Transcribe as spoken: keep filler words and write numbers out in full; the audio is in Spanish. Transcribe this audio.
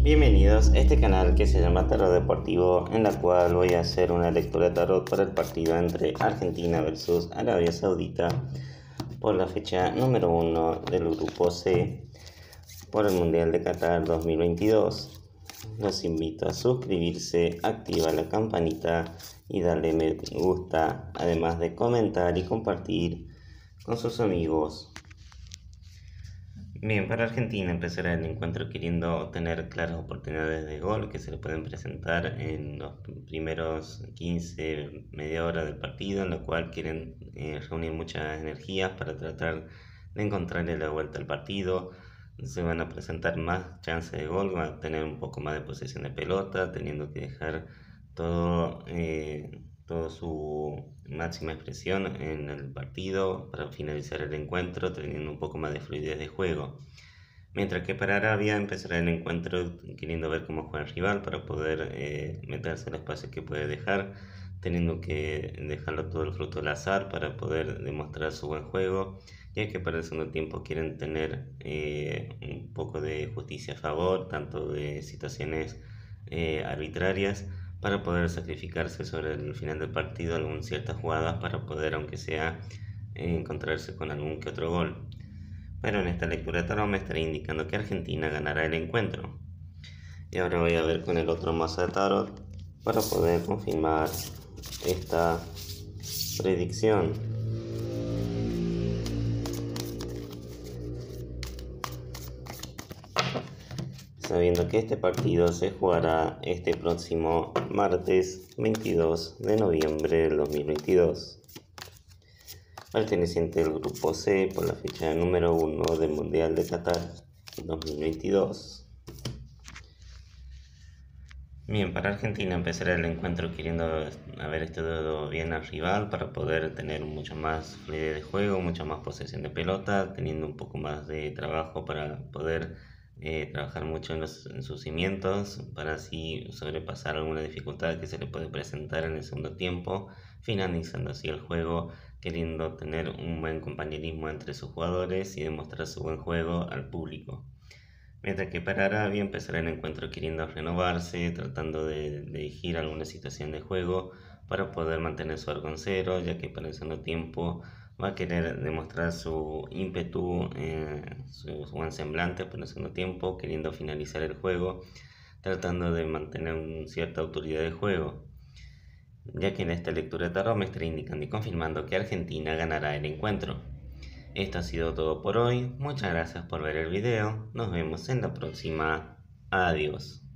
Bienvenidos a este canal que se llama Tarot Deportivo, en la cual voy a hacer una lectura de tarot para el partido entre Argentina versus Arabia Saudita por la fecha número uno del grupo C por el Mundial de Qatar dos mil veintidós. Los invito a suscribirse, activar la campanita y darle me gusta, además de comentar y compartir con sus amigos. Bien, para Argentina empezará el encuentro queriendo tener claras oportunidades de gol que se le pueden presentar en los primeros quince, media hora del partido, en lo cual quieren eh, reunir muchas energías para tratar de encontrarle la vuelta al partido. Se van a presentar más chances de gol, van a tener un poco más de posesión de pelota, teniendo que dejar todo, eh, toda su máxima expresión en el partido para finalizar el encuentro, teniendo un poco más de fluidez de juego. Mientras que para Arabia empezará el encuentro queriendo ver cómo juega el rival para poder eh, meterse en el espacio que puede dejar, teniendo que dejarlo todo el fruto del azar para poder demostrar su buen juego, ya que para el segundo tiempo quieren tener eh, un poco de justicia a favor, tanto de situaciones eh, arbitrarias, para poder sacrificarse sobre el final del partido algunas ciertas jugadas para poder, aunque sea, eh, encontrarse con algún que otro gol. Pero en esta lectura de tarot me estaré indicando que Argentina ganará el encuentro. Y ahora voy a ver con el otro mazo de tarot para poder confirmar esta predicción. Sabiendo que este partido se jugará este próximo martes veintidós de noviembre del dos mil veintidós, perteneciente al grupo C por la fecha número uno del Mundial de Qatar dos mil veintidós. Bien, para Argentina empezará el encuentro queriendo haber estudiado bien al rival para poder tener mucho más fluidez de juego, mucha más posesión de pelota, teniendo un poco más de trabajo para poder eh, trabajar mucho en, los, en sus cimientos, para así sobrepasar alguna dificultad que se le puede presentar en el segundo tiempo, finalizando así el juego, queriendo tener un buen compañerismo entre sus jugadores y demostrar su buen juego al público. Mientras que para Arabia empezará el encuentro queriendo renovarse, tratando de, de elegir alguna situación de juego para poder mantener su arco en cero, ya que para el segundo tiempo va a querer demostrar su ímpetu, eh, su, su buen semblante para el segundo tiempo, queriendo finalizar el juego, tratando de mantener una cierta autoridad de juego, ya que en esta lectura de tarot me estaré indicando y confirmando que Argentina ganará el encuentro. Esto ha sido todo por hoy, muchas gracias por ver el video, nos vemos en la próxima, adiós.